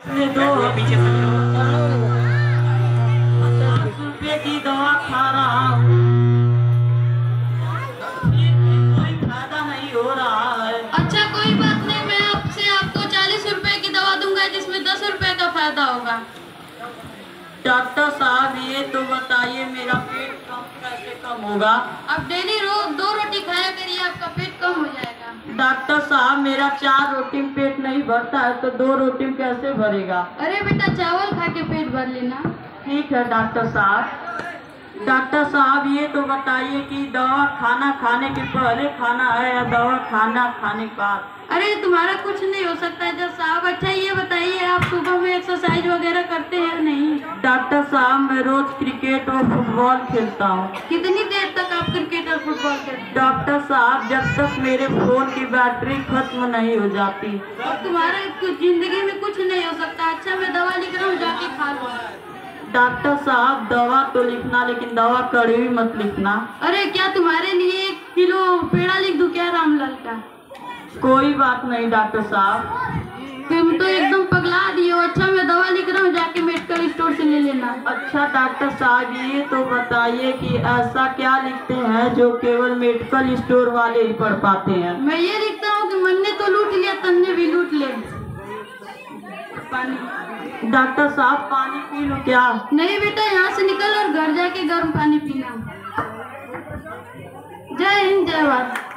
ये दो पीछे से 10 रुपए की दवा खा रहा हूँ, कोई फायदा नहीं हो रहा है। अच्छा कोई बात नहीं, मैं आपको 40 रुपए की दवा दूंगा जिसमें 10 रुपए का फायदा होगा। डॉक्टर साहब ये तो बताइए मेरा पेट कैसे कम होगा? आप डेली रोज 2 रोटी खाया करिए, आपका पेट कम हो जाएगा। डॉक्टर साहब मेरा 4 रोटी में पेट नहीं भरता है तो 2 रोटी में कैसे भरेगा? अरे बेटा चावल खा के पेट भर लेना। ठीक है डॉक्टर साहब। डॉक्टर साहब ये तो बताइए कि दवा खाना खाने के पहले खाना है या दवा खाना खाने के बाद? अरे तुम्हारा कुछ नहीं हो सकता है जब साहब। अच्छा ये बताइए आप सुबह में एक्सरसाइज वगैरह करते हैं नहीं? डॉक्टर साहब मैं रोज क्रिकेट और फुटबॉल खेलता हूँ। कितनी देर तक आप क्रिकेट और फुटबॉल खेलते हैं? डॉक्टर साहब जब तक मेरे फोन की बैटरी खत्म नहीं हो जाती। और तुम्हारा जिंदगी में कुछ नहीं हो सकता। अच्छा मैं दवा लिख रहा हूँ, जाके खा लो। डॉक्टर साहब दवा तो लिखना लेकिन दवा कड़वी मत लिखना। अरे क्या तुम्हारे लिए 1 किलो पेड़ा लिख दूं क्या रामलाल का? कोई बात नहीं डॉक्टर साहब। तुम तो एकदम पगला दिए हो। अच्छा मैं दवा लिख रहा हूँ, जाके मेडिकल स्टोर से ले लेना। अच्छा डॉक्टर साहब ये तो बताइए कि ऐसा क्या लिखते हैं जो केवल मेडिकल स्टोर वाले ही पढ़ पाते हैं? मैं ये लिखता हूँ कि मन ने तो लूट लिया, तन ने भी लूट ले। पानी। डॉक्टर साहब पानी पी लो क्या? नहीं बेटा, यहाँ से निकल और घर जाके गर्म पानी पीना। जय हिंद जय भारत।